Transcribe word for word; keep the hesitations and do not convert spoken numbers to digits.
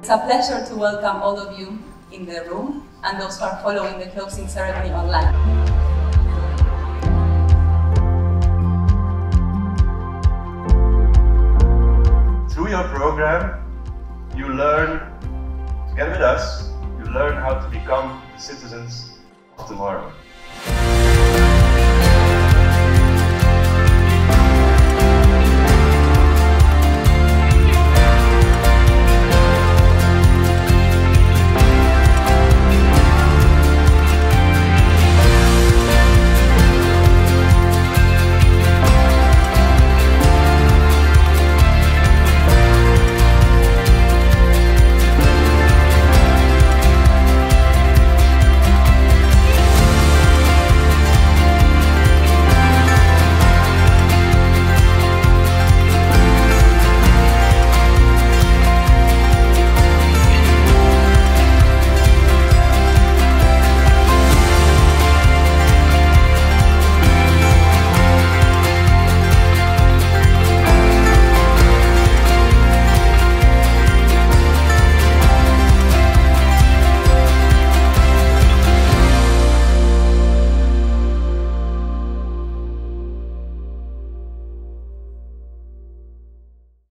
It's a pleasure to welcome all of you in the room and those who are following the closing ceremony online. Through your program, you learn, together with us, you learn how to become the citizens of tomorrow.